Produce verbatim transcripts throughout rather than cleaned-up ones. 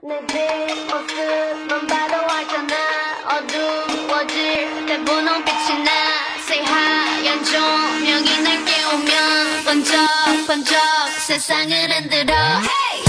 내 뒷모습만 봐도 알잖아. 어두워질 때 분홍빛이 나. 새하얀 조명이 날 깨우면 번쩍번쩍 세상을 흔들어. Hey!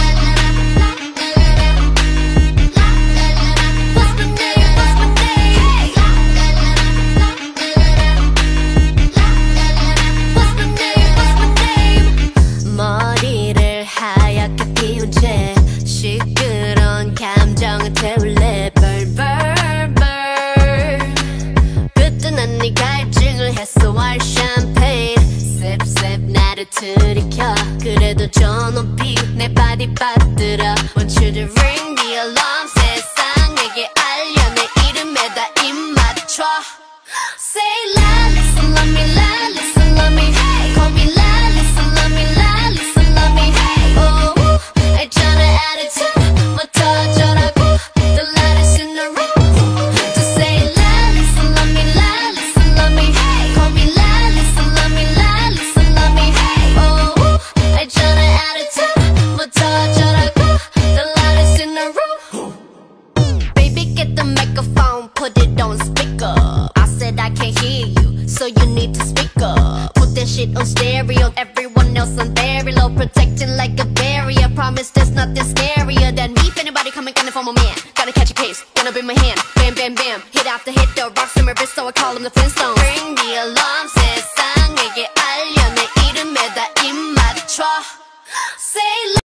머리를 하얗게 피운 채 시끄러운 감정을 태울래. Burn, burn, burn. 그때 난 네 갈증을 해소할 샴페인. Sip, sip 나를 들이켜. 그래도 저 높이 내 발이 빠뜨려. Want you to ring the alarm. 세상에게 알려 내 이름에다 입 맞춰. Say la, listen, love me, la, listen, love me. Hey, call me la, listen, love me, la, listen, love me. Hey, oh, 알잖아 attitude, 뭐 터져라고. The lightest in the room. Just say la, listen, love me, la, listen, love me. Hey, call me la, listen, love me, la, listen, love me. Hey, oh, 알잖아 attitude, 뭐 터져라고. The lightest in the room. Baby, get the microphone, put it on speaker. I can't hear you, so you need to speak up. Put that shit on stereo, everyone else on very low, protecting like a barrier. Promise there's nothing scarier than me. If anybody coming, gonna for my man. Gotta catch a case, gonna be my hand. Bam, bam, bam, hit after hit, the rocks in my wrist, so I call them the Flintstones. Ring the alarm, 세상에게 알려 내 이름에다 입 맞춰. Say